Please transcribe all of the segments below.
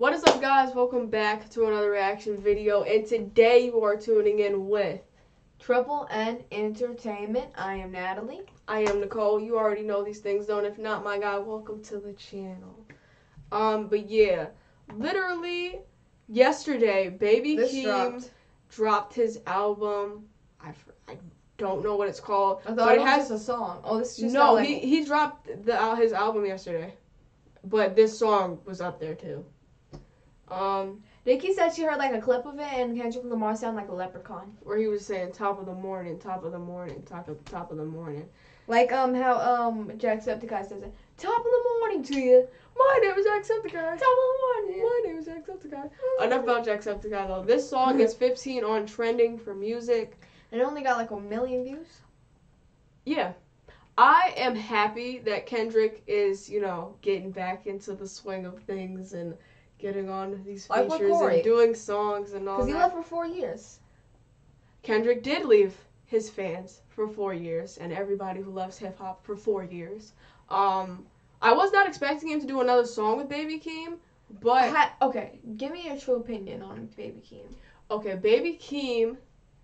What is up, guys? Welcome back to another reaction video, and today you are tuning in with Triple N Entertainment. I am Natalie. I am Nicole. You already know these things, though, and if not, my guy, welcome to the channel. But yeah, literally yesterday, Baby Keem dropped his album. I don't know what it's called. I thought it was just a song. Oh, this is just no. He dropped his album yesterday, but this song was up there too. Nikki said she heard like a clip of it, and Kendrick Lamar sounded like a leprechaun. Where he was saying top of the morning, top of the morning, top of the morning. Like how Jacksepticeye says it. Top of the morning to you. My name is Jacksepticeye. Top of the morning. My name is Jacksepticeye. Enough about Jacksepticeye though. This song is 15 on trending for music. And it only got like 1 million views. Yeah. I am happy that Kendrick is, getting back into the swing of things and getting on these features and doing songs and all that. Because he left for 4 years. Kendrick did leave his fans for 4 years and everybody who loves hip-hop for 4 years. I was not expecting him to do another song with Baby Keem, but... Okay, give me your true opinion on Baby Keem. Okay, Baby Keem,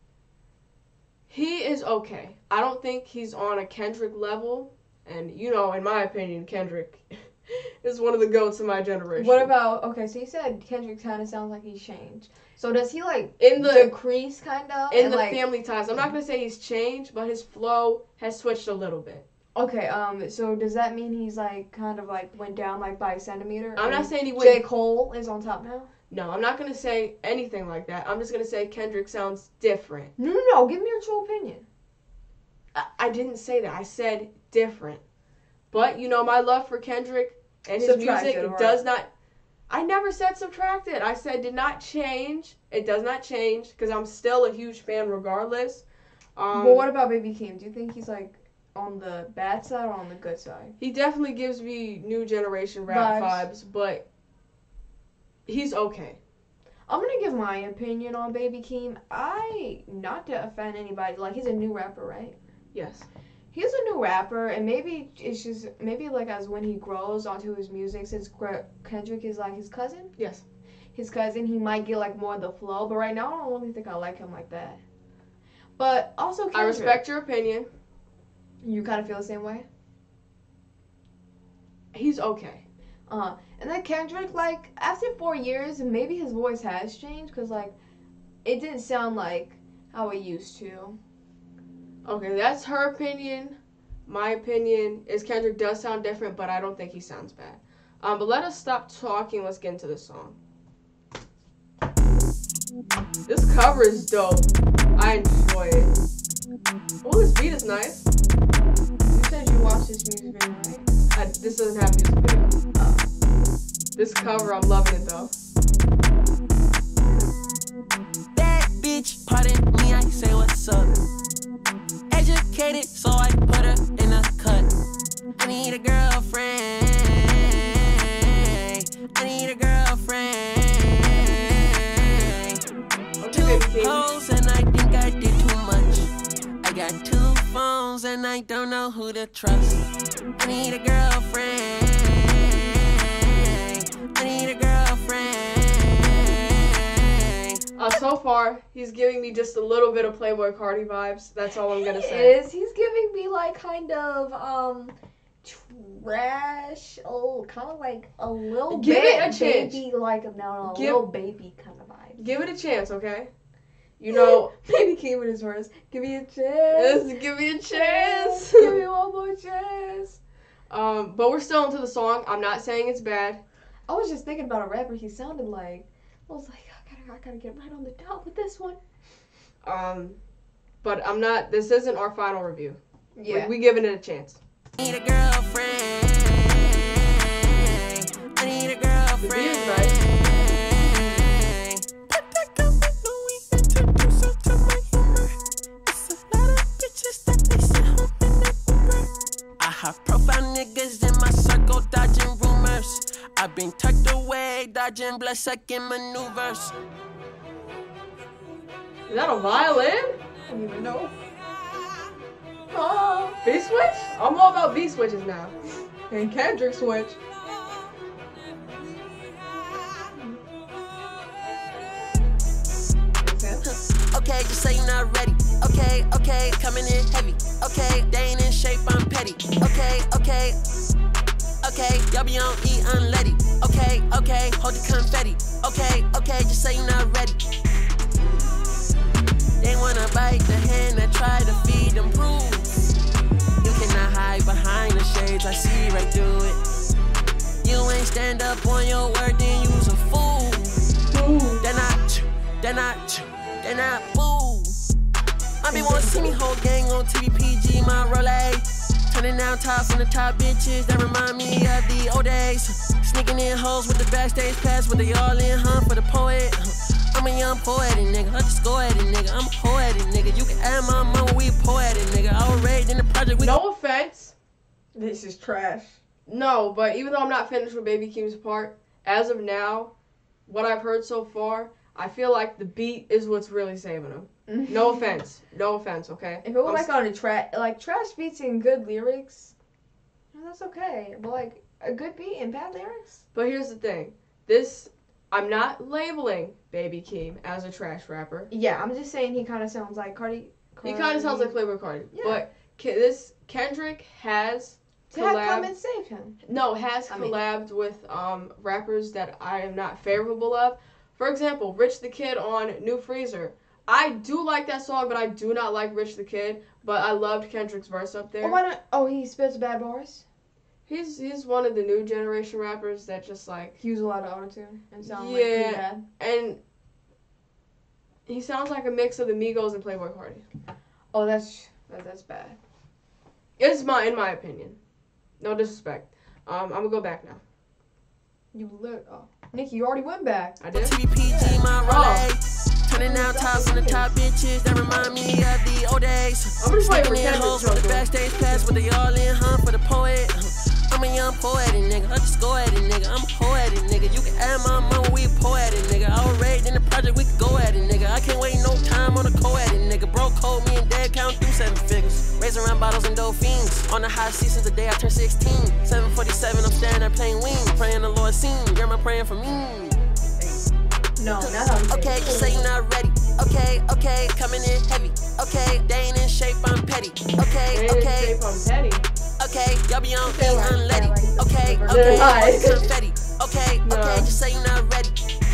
he is okay. I don't think he's on a Kendrick level, and, in my opinion, Kendrick... is one of the goats of my generation. What about, okay, so you said Kendrick kind of sounds like he's changed. So does he, decrease, kind of? In the family ties. I'm not going to say he's changed, but his flow has switched a little bit. Okay, so does that mean he's, went down, by a centimeter? I'm not saying he went... J. Cole is on top now? No, I'm not going to say anything like that. I'm just going to say Kendrick sounds different. No, give me your true opinion. I didn't say that. I said different. But, my love for Kendrick and his music does not... I never said subtracted. I said did not change. It does not change because I'm still a huge fan regardless. But what about Baby Keem? Do you think he's, on the bad side or on the good side? He definitely gives me new generation rap vibes, but he's okay. I'm going to give my opinion on Baby Keem. Not to offend anybody, he's a new rapper, right? Yes. He's a new rapper, and maybe it's just, as when he grows onto his music, since Kendrick is, his cousin? Yes. His cousin, he might get, more of the flow, but right now I don't really think I like him like that. But also Kendrick. I respect your opinion. You kind of feel the same way? He's okay. And then Kendrick, after 4 years, maybe his voice has changed, because, it didn't sound like how it used to. Okay, that's her opinion. My opinion is Kendrick does sound different, but I don't think he sounds bad. But let us stop talking. Let's get into this song. This cover is dope. I enjoy it. Oh, this beat is nice. You said you watched this music video, right? This doesn't have music video. This cover, I'm loving it though. That bitch, pardon me, I say what's up. Educated, so I put her in a cut. I need a girlfriend. I need a girlfriend. Okay, 2 hoes and I think I did too much. I got 2 phones and I don't know who to trust. I need a girlfriend. I need a girlfriend. So far, he's giving me just a little bit of Playboy Cardi vibes. That's all I'm gonna say. He's giving me kind of trash. Oh, kind of a little Give bit it a chance. Baby, little baby kind of vibe. Give it a chance, okay? Baby Keem in his words. Give me a chance. Give me a chance. Give me one more chance. But we're still into the song. I'm not saying it's bad. I was just thinking about a rapper he sounded like. I was like, I gotta get right on the dot with this one. But I'm not. This isn't our final review. Yeah, we giving it a chance. I need a girlfriend. I need a girlfriend. The beat is nice. I have profile niggas in my circle dodging rumors. I've been tucked away, dodging blood-sucking maneuvers. Is that a violin? I don't even know. B switch? I'm all about B switches now. And Kendrick switch. Okay, just say you're not ready. Okay, okay, coming in heavy. Okay, they ain't in shape, I'm petty. Okay, okay. Okay, y'all be on E unleaded. Okay, okay, hold the confetti. Okay, okay, just say you're not ready. They wanna bite the hand that try to feed them rules. You cannot hide behind the shades, I see right through it. You ain't stand up on your word, then you's a fool. They're not fool. I be wanna see me whole gang on TV, PG, my Rolex. Turning down top from the top bitches that remind me of the old days. Sneaking in hoes with the backstage pass, with they all in, for the poet. I'm a young poetic nigga, I just go at it, nigga. I'm a poetic nigga. You can add my mama, we poetic nigga. I was raised in the project. No offense. This is trash. No, but even though I'm not finished with Baby Keem's part, as of now, what I've heard so far, I feel like the beat is what's really saving him. No offense, okay? If it was like on a trash beats and good lyrics, that's okay. But like a good beat and bad lyrics. But here's the thing, I'm not labeling Baby Keem as a trash rapper. Yeah, I'm just saying he kind of sounds like Cardi. He kind of sounds like Playboi Carti. Yeah. But Kendrick has come and save him. No, collabed with rappers that I am not favorable of. For example, Rich the Kid on New Freezer. I do like that song, but I do not like Rich the Kid. But I loved Kendrick's verse up there. Oh, why not? Oh, he spits bad bars. He's one of the new generation rappers that just like he uses a lot of autotune and sound like pretty bad. And he sounds like a mix of the Migos and Playboi Carti. Oh, that's bad. It's in my opinion. No disrespect. I'm gonna go back now. Nikki, you already went back. I did. TVPG, my Rolex. Turning down top from the top bitches that remind me of the old days. I'm just waiting for Kendrick with the backstage pass, with they all in, for the poet. I'm a young poetic nigga, I just go at it, nigga. I'm a poetic nigga. You can add my mama, we poetic nigga. I was raised in the project, we can go at it, nigga. I can't wait no time on a co-edit, nigga. Bro code me and dad count through 7 figures. Raising around bottles and dolphins. On the high seat since the day I turned 16. 747, I'm staring at playing wings. Praying the Lord seen. Girl, I'm praying for me. No, not on okay, just say you're not ready. Okay, okay, coming in heavy. Okay, they ain't in shape, I'm petty. Okay, okay. Okay, y'all be on E unleaded. Okay, okay, confetti. Okay, okay, just say you're not ready.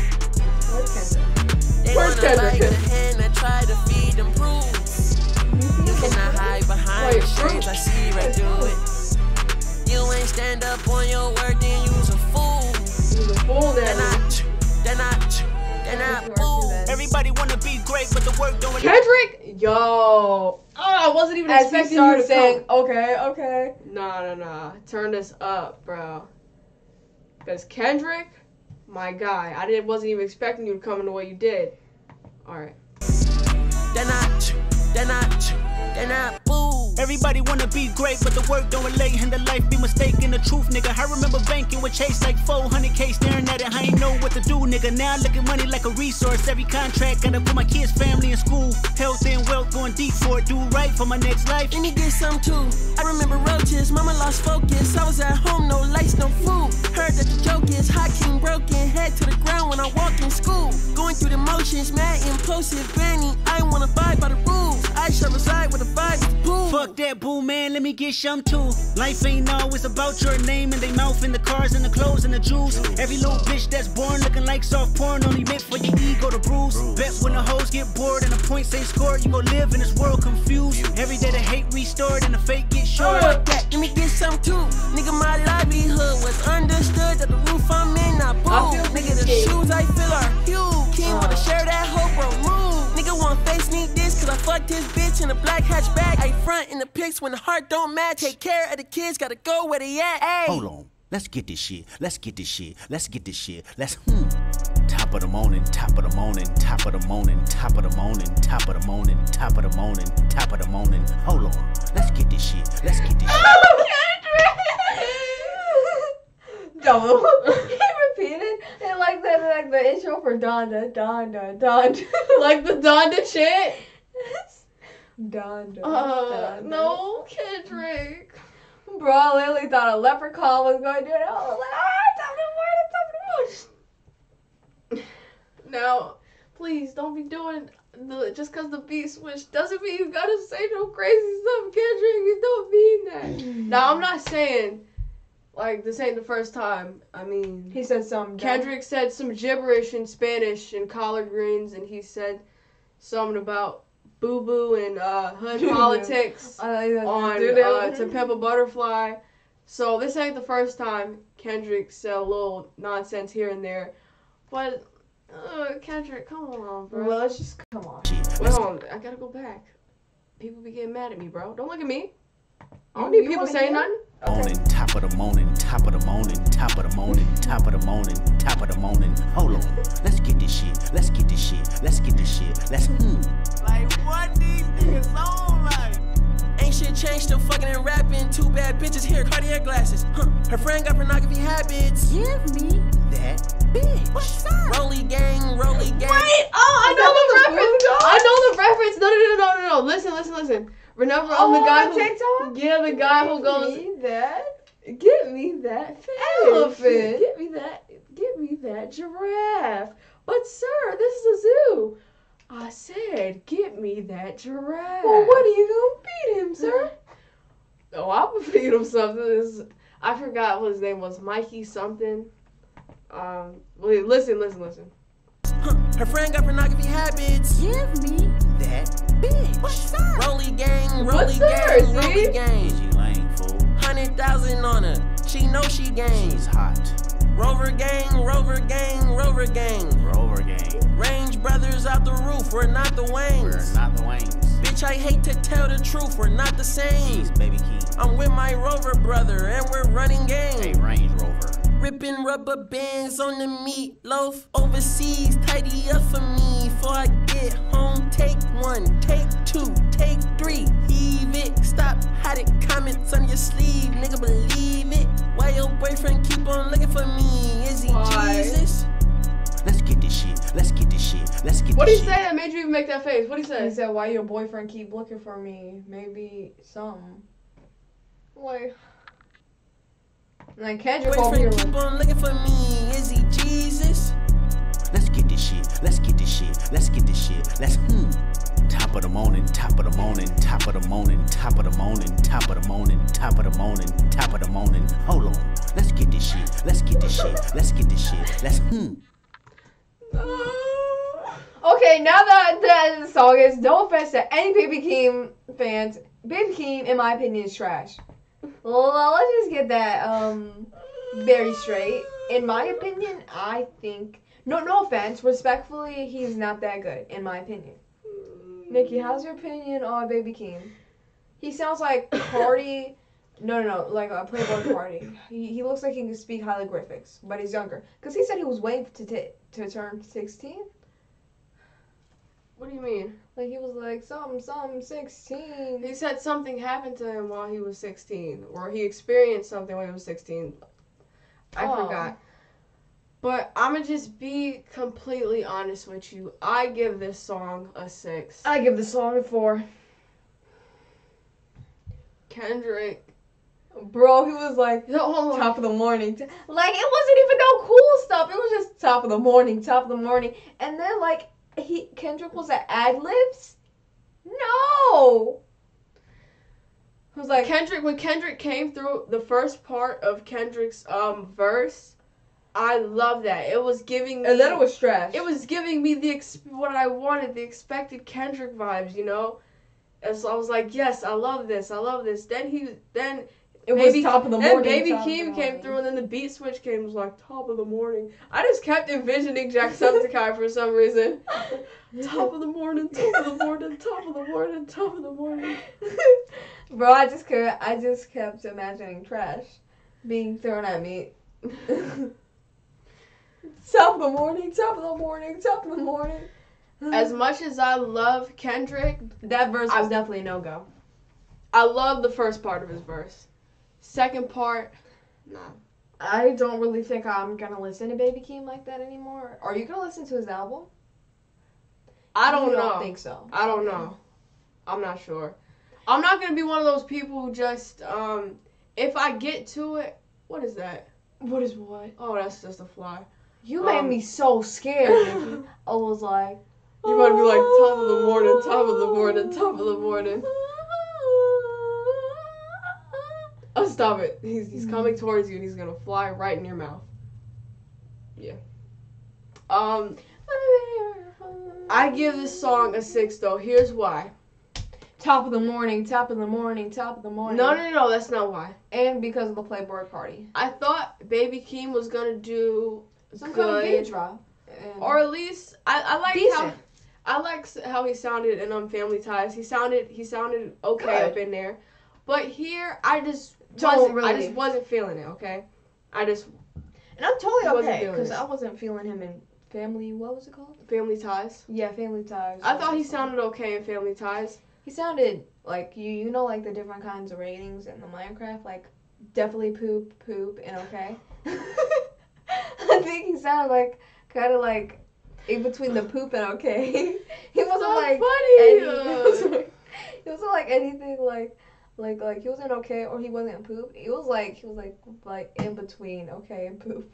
They wanna bite the hand that try to feed them rules. You cannot hide behind the shades, I see right through it. You ain't stand up on your word, then you's a fool. You's a fool, They're not fool. Everybody wanna be great, but the work don't. Kendrick, yo. Oh, I wasn't even expecting you to saying, okay. Nah. Turn this up, bro. Because Kendrick, my guy, wasn't even expecting you to come in the way you did. All right. They're not fool. Everybody wanna be great, but the work don't relate, and the life be mistaken the truth, nigga. I remember banking with Chase like 400K, staring at it, I ain't know what to do, nigga. Now I look at money like a resource. Every contract gotta put my kids' family in school. Health and wealth going deep for it. Do right for my next life. And he did some too. I remember roaches, mama lost focus. I was at home, no lights, no food. Heard that the joke is Hakeem broken, head to the ground when I walk in school. Going through the motions, mad impulsive, granny. I wanna abide by the rules. I shall reside with the vibe is boom. Fuck that boo, man, let me get some too. Life ain't always about your name and they mouth and the cars and the clothes and the jewels. Every little bitch that's born looking like soft porn only meant for your ego to bruise. Bet when the hoes get bored and the points ain't scored, you gon' live in this world confused. Every day the hate restored and the fake get short. Fuck that, let me get some too. Nigga, my livelihood was understood that the roof I'm in, not boo. Nigga, the shoes I feel are huge. King wanna share that hope or move. Nigga want face need this cause I fucked his bitch in a black hatchback. I front in the pics when the heart don't match. Take care of the kids, gotta go where they at. Ay. Hold on, let's get this shit. Let's top of the morning, top of the morning, top of the morning, top of the morning, top of the morning, top of the morning, top of the morning. Hold on, let's get this shit. No, he repeated it like the intro for Donda. Like the Donda chant? Donda. No, Kendrick. Bro, I literally thought a leprechaun was going to do it. I was like, top of the morning. Now, please don't be doing just because the beat switched doesn't mean you gotta say no crazy stuff, Kendrick. You don't mean that. Now I'm not saying like this ain't the first time. I mean, he said something. Kendrick said some gibberish in Spanish and collard greens, and he said something about boo boo and hood politics on To Pimp a Butterfly. So this ain't the first time Kendrick said a little nonsense here and there, but. Kendrick, come on, bro. Well, let's just come on. Wait, hold on. I gotta go back. People be getting mad at me, bro. Don't look at me. I don't need people saying nothing. Morning, top of the morning, top of the morning, top of the morning, top of the morning, top of the morning. Hold on. Let's get this shit. Let's get this shit. Let's get this shit. Let's Like what these niggas on like? Ain't shit changed, still fucking and rapping. Two bad bitches here, Cartier glasses. Her friend got pornography habits. give me that bitch. What's up? Rolly gang, rolly gang. Wait! Oh, I know the reference. I know the reference. No. Listen. Remember the guy who TikTok? Yeah, the guy who goes. Get me that fish. Elephant. Get me that giraffe. But sir, this is a zoo. I said, get me that giraffe. Well, what are you gonna feed him, sir? Oh, I would feed him something. I forgot what his name was. Mikey something. Listen. Her friend got pornography habits. Give me that bitch. What's up? Rolly gang, What's rolly hers, gang, rolly see? gang. Is you lame, fool? 100,000 on her. She know she gang. She's hot. Rover gang, rover gang, rover gang. Rover gang. Range brothers out the roof, we're not the Waynes. We're not the Waynes. Bitch, I hate to tell the truth, we're not the same. He's Baby Keem. I'm with my rover brother, and we're running Hey, game. Range Rover. Ripping rubber bands on the meatloaf. Overseas, tidy up for me. Before I get home, take one, take two, take three. Heave it, stop hiding comments on your sleeve. Nigga, believe it. Why your boyfriend keep on looking for me? Is he Jesus? Let's get this shit. Let's get this shit. Let's get What this did he shit. say that made you even make that face? What did he say? He said, why your boyfriend keep looking for me? Maybe something. Like Kendrick over here. Boyfriend keep on looking for me. Is he Jesus? Let's get this shit. Let's get this shit. Let's get this shit. Let's Top of the morning, top of the morning, top of the morning, top of the morning, top of the morning, top of the morning, top of the morning. Hold on. Let's get this shit. Let's get this shit. Let's get this shit. Let's Okay, now that the song is, no offense to any Baby Keem fans, Baby Keem, in my opinion, is trash. Well, let's just get that very straight. In my opinion, I think no offense, respectfully, he's not that good. In my opinion. Nikki, how's your opinion on Baby Keem? He sounds like Cardi. No, like a Playboy Cardi. He looks like he can speak hieroglyphics, but he's younger. Cause he said he was waiting to turn 16. What do you mean? Like he was like something 16. He said something happened to him while he was 16, or he experienced something when he was 16. I forgot. But I'ma just be completely honest with you. I give this song a 6. I give the song a 4. Kendrick. Bro, he was like top of the morning. Like it wasn't even no cool stuff. It was just top of the morning. And then like Kendrick was at ad-libs? No. It was like when Kendrick came through the first part of Kendrick's verse, I love that. It was giving me, and then it was trash. It was giving me what I wanted, the expected Kendrick vibes, you know? And so I was like, yes, I love this. Then it was top of the morning. Then Baby Keem came through, and then the beat switch came. It was like top of the morning. I just kept envisioning Jacksepticeye for some reason. Top of the morning, top of the morning, top of the morning, top of the morning. Bro, I just kept imagining trash being thrown at me. Top of the morning, top of the morning, top of the morning. As much as I love Kendrick, that verse was definitely a no-go. I love the first part of his verse. Second part, nah. I don't really think I'm gonna listen to Baby Keem like that anymore. Are you gonna listen to his album? I don't know. I don't think so. I don't know. I'm not sure. I'm not gonna be one of those people who just if I get to it. What is that? What is what? Oh, that's just a fly. You made me so scared. I was like, You might be like, top of the morning, top of the morning, top of the morning. Oh, stop it. He's coming towards you and he's gonna fly right in your mouth. Yeah. I give this song a 6 though. Here's why. Top of the morning, top of the morning, top of the morning. No, that's not why. And because of the Playboy party. I thought Baby Keem was gonna do some good, kind of beat drop. Or at least I like decent. how he sounded in Family Ties. He sounded okay good. up in there. But here I just wasn't feeling it, okay? And I'm totally okay, because it. I wasn't feeling him in Family, what was it called? Family Ties. Yeah, Family Ties. I thought he sounded okay in Family Ties. He sounded like, you know, like the different kinds of ratings in the Minecraft, like definitely poop, and okay. I think he sounded like, kind of like, in between the poop and okay. He wasn't so like, funny. He wasn't like anything like he wasn't okay or he wasn't poop. He was like in between okay and poop.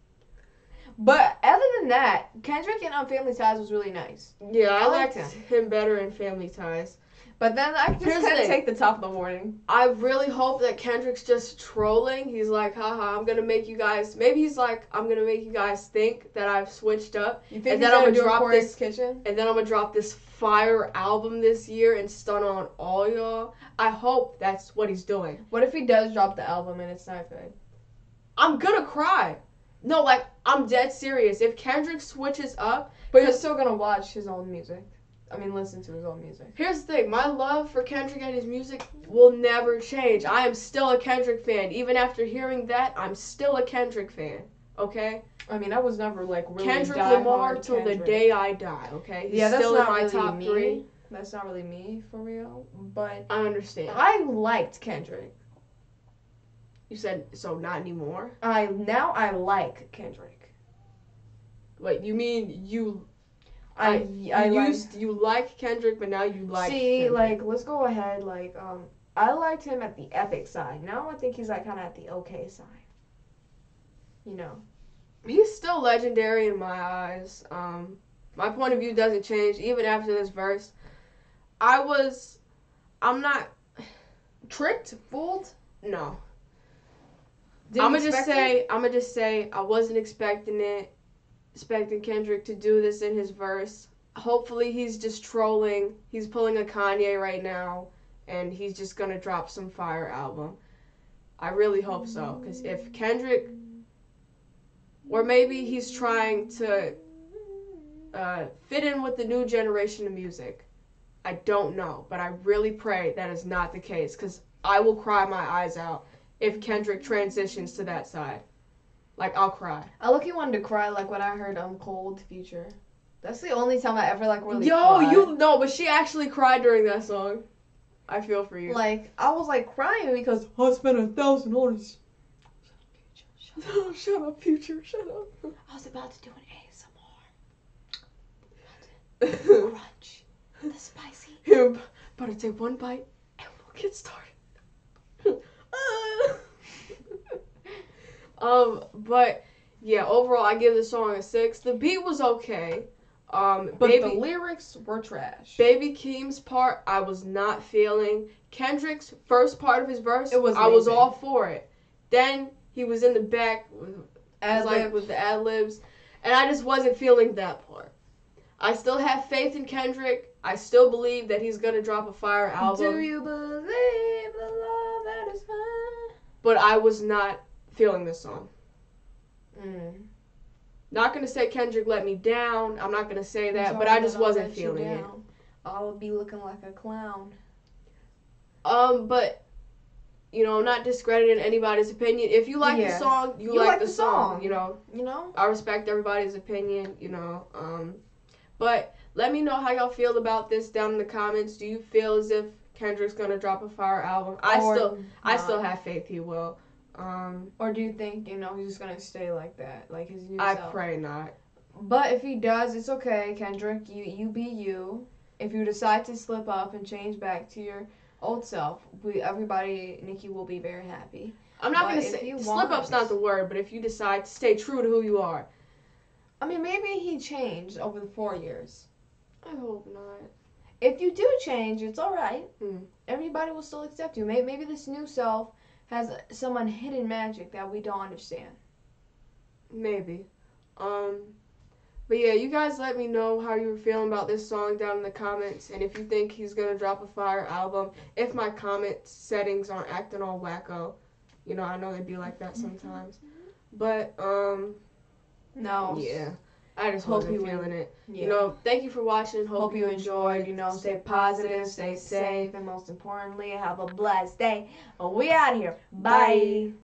But other than that, Kendrick in Family Ties was really nice. Yeah, I liked him better in Family Ties. But then I just couldn't take the top of the morning. I really hope that Kendrick's just trolling. He's like, haha, I'm gonna make you guys. Maybe he's like, I'm gonna make you guys think that I've switched up. You think and then I'm gonna drop this kitchen? And then I'm gonna drop this fire album this year and stun on all y'all. I hope that's what he's doing. What if he does drop the album and it's not good? I'm gonna cry. No, like I'm dead serious. If Kendrick switches up, but you're still gonna watch his own music. I mean, listen to his own music. Here's the thing. My love for Kendrick and his music will never change. I am still a Kendrick fan. Even after hearing that, I'm still a Kendrick fan. Okay? I mean, I was never, like, really Kendrick Lamar till the day I die, okay? He's still in my top really 3. That's not really me, for real. But I understand. I liked Kendrick. You said, so not anymore? Now I like Kendrick. Wait, you mean you... You like Kendrick, but now you like Kendrick. Like, let's go ahead, like, I liked him at the epic side. Now I think he's, like, kind of at the okay side. You know? He's still legendary in my eyes. My point of view doesn't change, even after this verse. I'm not... Tricked? Fooled? No. I'm gonna just say, I wasn't expecting Kendrick to do this in his verse. Hopefully he's just trolling. He's pulling a Kanye right now, and he's just gonna drop some fire album. I really hope so, because if Kendrick, or maybe he's trying to fit in with the new generation of music. I don't know, but I really pray that is not the case, because I will cry my eyes out if Kendrick transitions to that side. Like, I'll cry. I lucky wanted to cry, like, when I heard Cold Future. That's the only time I ever, like, really cried. You know, but she actually cried during that song. I feel for you. Like, I was, like, crying because I spent $1,000. Shut up, Future. Shut up. I was about to do an ASMR. Crunch. The spicy. About to take one bite, and we'll get started. But yeah, overall I give the song a 6. The beat was okay. But the lyrics were trash. Baby Keem's part I was not feeling. Kendrick's first part of his verse, I was all for it. Then he was in the back with the ad-libs, and I just wasn't feeling that part. I still have faith in Kendrick. I still believe that he's gonna drop a fire album. Do you believe the love that is mine? But I was not feeling this song. Not gonna say Kendrick let me down. I'm not gonna say that, but I just wasn't feeling it. I would be looking like a clown. But you know, I'm not discrediting anybody's opinion. If you like the song, you like the song. You know. I respect everybody's opinion. You know. But let me know how y'all feel about this down in the comments. Do you feel as if Kendrick's gonna drop a fire album? I still have faith he will. Or do you think, you know, he's just gonna stay like that, like his new self? self? I pray not. But if he does, it's okay, Kendrick. You be you. If you decide to slip up and change back to your old self, everybody, Nikki, will be very happy. I'm not gonna say slip up's not the word, but if you decide to stay true to who you are. I mean, maybe he changed over the 4 years. I hope not. If you do change, it's alright. Mm. Everybody will still accept you. Maybe this new self has some hidden magic that we don't understand. Maybe. But yeah, you guys let me know how you were feeling about this song down in the comments, and if you think he's gonna drop a fire album, if my comment settings aren't acting all wacko. You know, I know they be like that sometimes. But, no. Yeah. I just wasn't feeling it. Yeah. You know, thank you for watching. Hope you enjoyed. You know, stay positive, stay safe, and most importantly, have a blessed day. We out of here. Bye.